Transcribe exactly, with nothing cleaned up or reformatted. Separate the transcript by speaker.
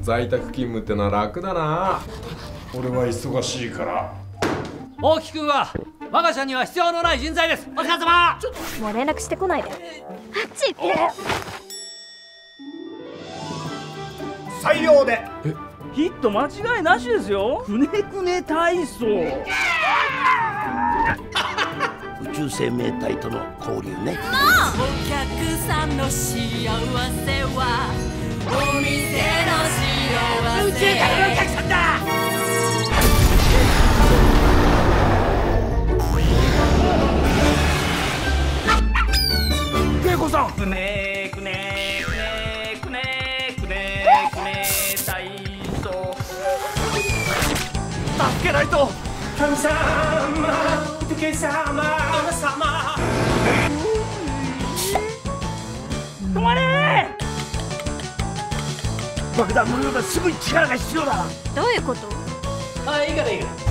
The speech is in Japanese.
Speaker 1: 在宅勤務ってのは楽だな。俺は忙しいから。
Speaker 2: 大木君は我が社には必要のない人材です。お疲れ様。
Speaker 3: もう連絡してこないで。あっち行って。
Speaker 4: 採用で
Speaker 5: ヒット間違いなしですよ。くねくね体操。
Speaker 4: 宇宙生命体との交流ね。
Speaker 6: お客さんの幸せはお店の幸せ。
Speaker 5: 宇宙からのお客さんだ。恵子さん。くねくねくねくねくねくね体操。助けないと。神様、仏様、殿様。止まれ。爆弾のようだ。すぐに力が必要だ。
Speaker 3: どういうこと？
Speaker 5: あ、いいからいいから。